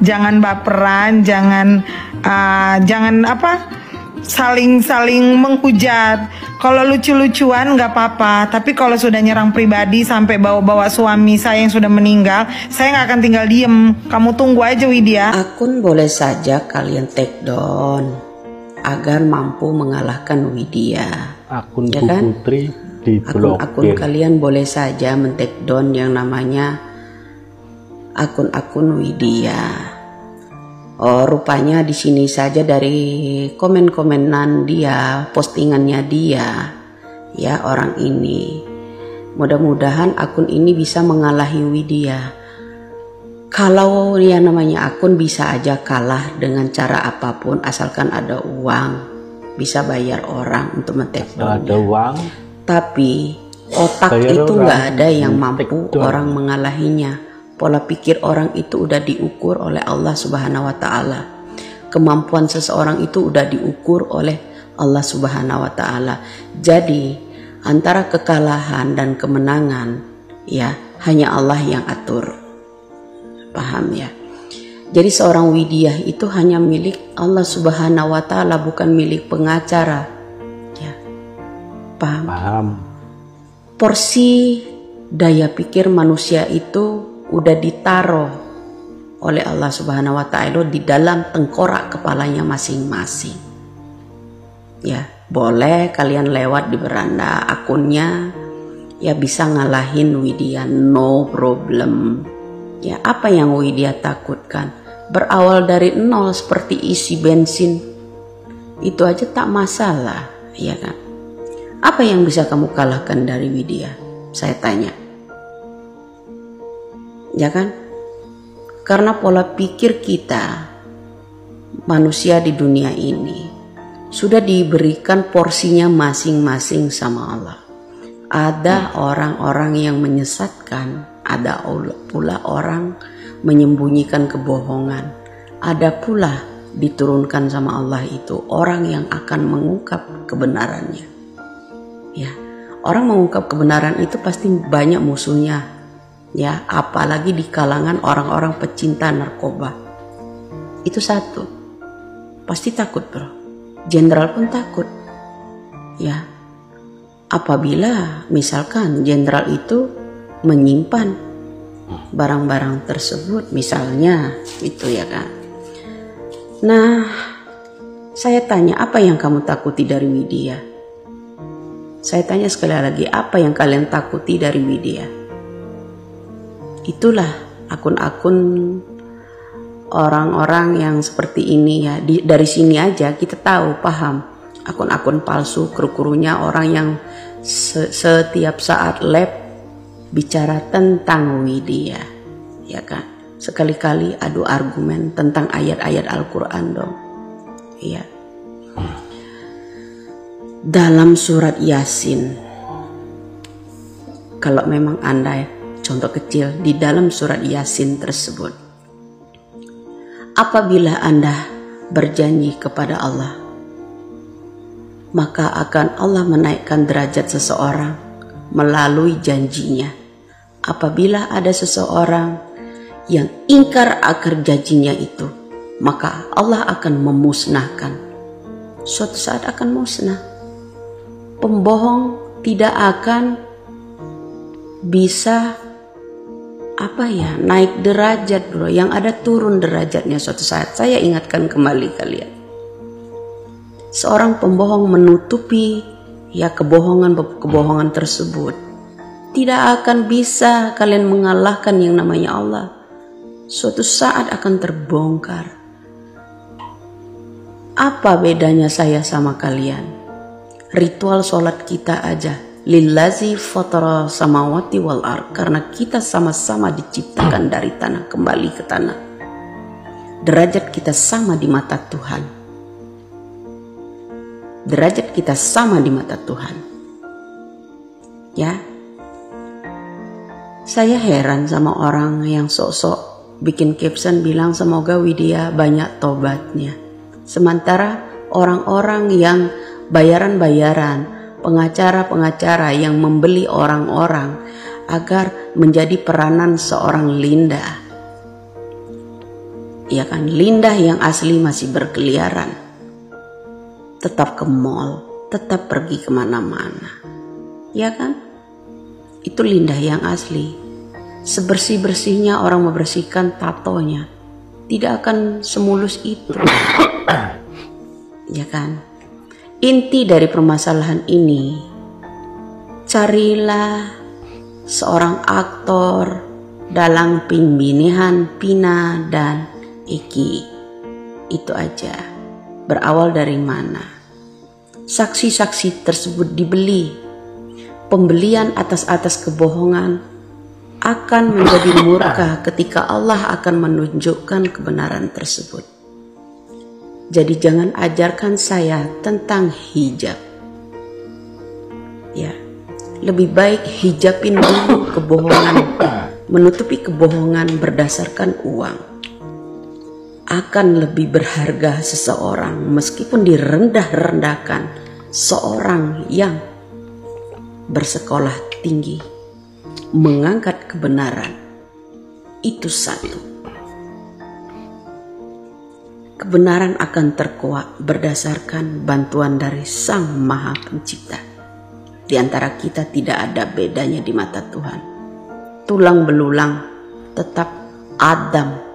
jangan baperan, jangan saling menghujat. Kalau lucu-lucuan nggak apa-apa, tapi kalau sudah nyerang pribadi sampai bawa-bawa suami saya yang sudah meninggal, saya nggak akan tinggal diem. Kamu tunggu aja, Widya. Akun boleh saja kalian take down agar mampu mengalahkan Widya. Akun ya Bu kan? Putri diblokir. Akun kalian boleh saja men-take down yang namanya akun-akun Widya. Oh, rupanya di sini saja dari komen-komenan dia, postingannya dia, ya orang ini. Mudah-mudahan akun ini bisa mengalahi Widya. Kalau dia namanya akun bisa aja kalah dengan cara apapun, asalkan ada uang, bisa bayar orang untuk men-take down. Ada uang. Tapi otak itu nggak ada yang mampu orang mengalahinya. Pola pikir orang itu udah diukur oleh Allah Subhanahu wa Ta'ala. Kemampuan seseorang itu udah diukur oleh Allah Subhanahu wa Ta'ala. Jadi antara kekalahan dan kemenangan, ya hanya Allah yang atur. Paham ya? Jadi seorang Widya itu hanya milik Allah Subhanahu wa Ta'ala, bukan milik pengacara. Ya. Paham? Porsi daya pikir manusia itu udah ditaruh oleh Allah Subhanahu wa Ta'ala di dalam tengkorak kepalanya masing-masing. Ya, boleh kalian lewat di beranda akunnya, ya bisa ngalahin Widya, no problem. Ya, apa yang Widya takutkan? Berawal dari nol seperti isi bensin, itu aja tak masalah, ya kan? Apa yang bisa kamu kalahkan dari Widya? Saya tanya. Ya kan? Karena pola pikir kita manusia di dunia ini sudah diberikan porsinya masing-masing sama Allah. Ada orang-orang yang menyesatkan, ada pula orang menyembunyikan kebohongan, ada pula diturunkan sama Allah itu orang yang akan mengungkap kebenarannya. Ya, orang mengungkap kebenaran itu pasti banyak musuhnya. Ya, apalagi di kalangan orang-orang pecinta narkoba. Itu satu. Pasti takut, bro. Jenderal pun takut. Ya. Apabila misalkan jenderal itu menyimpan barang-barang tersebut, misalnya itu ya kan. Nah, saya tanya, apa yang kamu takuti dari Widya? Saya tanya sekali lagi, apa yang kalian takuti dari Widya? Itulah akun-akun orang-orang yang seperti ini ya. Dari sini aja kita tahu, paham. Akun-akun palsu, kru-krunya orang yang setiap saat live bicara tentang Widya, ya kan. Sekali-kali adu argumen tentang ayat-ayat Al-Quran dong. Iya. Dalam surat Yasin, kalau memang Anda contoh kecil di dalam surat Yasin tersebut. Apabila Anda berjanji kepada Allah, maka akan Allah menaikkan derajat seseorang melalui janjinya. Apabila ada seseorang yang ingkar akan janjinya itu, maka Allah akan memusnahkan. Suatu saat akan musnah. Pembohong tidak akan bisa naik derajat, bro. Yang ada turun derajatnya suatu saat. Saya ingatkan kembali kalian. Seorang pembohong menutupi kebohongan tersebut. Tidak akan bisa kalian mengalahkan yang namanya Allah. Suatu saat akan terbongkar. Apa bedanya saya sama kalian? Ritual sholat kita aja. Lillazi fatara samawati wal ard, karena kita sama-sama diciptakan dari tanah kembali ke tanah. Derajat kita sama di mata Tuhan. Derajat kita sama di mata Tuhan. Ya. Saya heran sama orang yang sok-sok bikin caption bilang semoga Widya banyak tobatnya. Sementara orang-orang yang bayaran-bayaran, pengacara-pengacara yang membeli orang-orang agar menjadi peranan seorang Linda. Ya kan, Linda yang asli masih berkeliaran, tetap ke mall, tetap pergi kemana-mana. Ya kan, itu Linda yang asli. Sebersih-bersihnya orang membersihkan tatonya, tidak akan semulus itu. Ya kan, inti dari permasalahan ini, carilah seorang aktor dalam pemilihan Pina dan Eki. Itu aja. Berawal dari mana? Saksi-saksi tersebut dibeli. Pembelian atas kebohongan akan menjadi murka ketika Allah akan menunjukkan kebenaran tersebut. Jadi jangan ajarkan saya tentang hijab. Ya, lebih baik hijabin dulu kebohongan, menutupi kebohongan berdasarkan uang. Akan lebih berharga seseorang meskipun direndah-rendahkan, seorang yang bersekolah tinggi mengangkat kebenaran. Itu satu. Kebenaran akan terkuak berdasarkan bantuan dari Sang Maha Pencipta. Di antara kita tidak ada bedanya di mata Tuhan. Tulang belulang tetap Adam.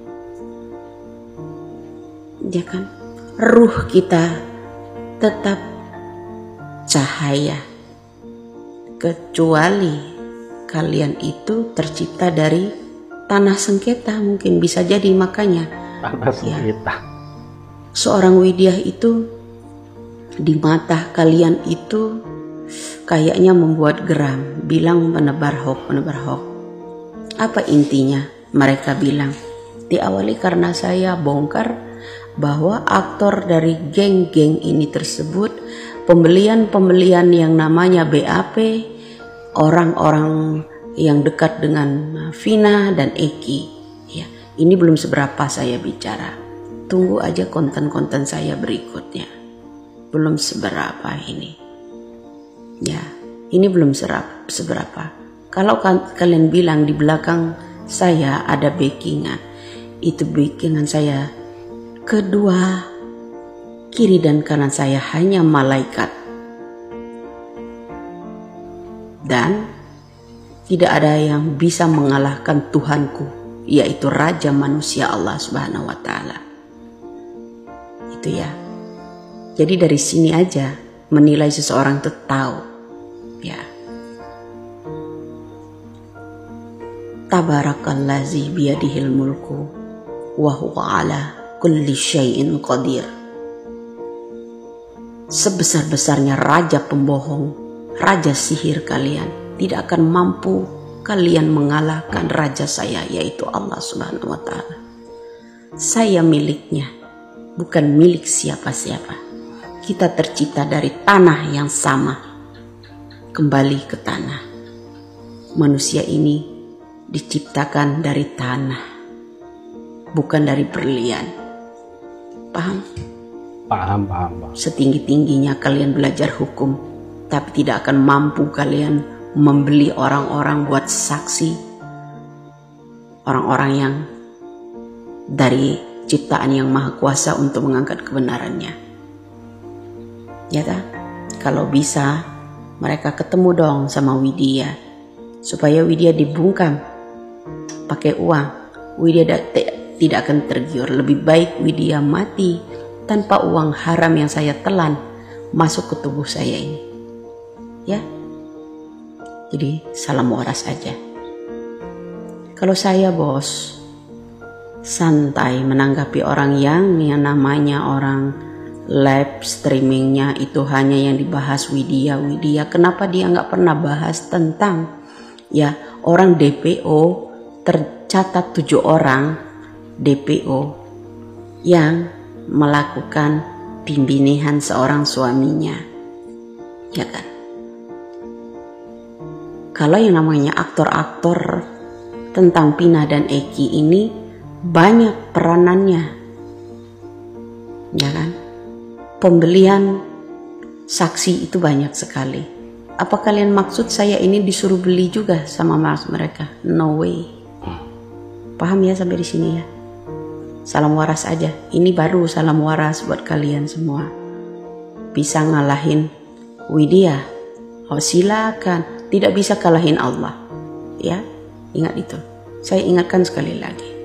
Ya kan? Ruh kita tetap cahaya. Kecuali kalian itu tercipta dari tanah sengketa, mungkin bisa jadi makanya. Tanah sengketa. Ya, seorang Widyah itu di mata kalian itu kayaknya membuat geram, bilang penebar hoax. Apa intinya? Mereka bilang diawali karena saya bongkar bahwa aktor dari geng-geng ini tersebut pembelian yang namanya BAP, orang-orang yang dekat dengan Vina dan Eki. Ya, ini belum seberapa saya bicara. Tunggu aja konten-konten saya berikutnya. Belum seberapa ini. Ya, ini belum seberapa. Kalau kalian bilang di belakang saya ada backingan, itu backingan saya. Kedua, kiri dan kanan saya hanya malaikat. Dan tidak ada yang bisa mengalahkan Tuhanku, yaitu Raja manusia Allah Subhanahu wa Ta'ala. Itu ya. Jadi dari sini aja menilai seseorang itu tahu. Ya. Tabarakallazi biyadihil mulku wa huwa ala kulli syai'in qadir. Sebesar-besarnya raja pembohong, raja sihir kalian, tidak akan mampu kalian mengalahkan raja saya, yaitu Allah Subhanahu wa Ta'ala. Saya miliknya, bukan milik siapa-siapa. Kita tercipta dari tanah yang sama. Kembali ke tanah. Manusia ini diciptakan dari tanah, bukan dari berlian. Paham? Paham. Setinggi-tingginya kalian belajar hukum, tapi tidak akan mampu kalian membeli orang-orang buat saksi. Orang-orang yang dari ciptaan yang maha kuasa untuk mengangkat kebenarannya. Ya tak? Kalau bisa, mereka ketemu dong sama Widya, supaya Widya dibungkam pakai uang. Widya tidak akan tergiur. Lebih baik Widya mati tanpa uang haram yang saya telan masuk ke tubuh saya ini. Ya. Jadi salam waras aja. Kalau saya bos, santai menanggapi orang yang namanya orang live streamingnya itu hanya yang dibahas Widya. Kenapa dia nggak pernah bahas tentang ya orang DPO, tercatat 7 orang DPO yang melakukan pembunuhan seorang suaminya, ya kan? Kalau yang namanya aktor-aktor tentang Pina dan Eki ini banyak peranannya, ya kan? Pembelian saksi itu banyak sekali. Apa kalian maksud saya ini disuruh beli juga sama mereka? No way. Paham ya sampai di sini ya? salam waras aja. Ini baru salam waras buat kalian semua. Bisa ngalahin Widya? Oh silakan. Tidak bisa kalahin Allah. Ya, ingat itu. Saya ingatkan sekali lagi.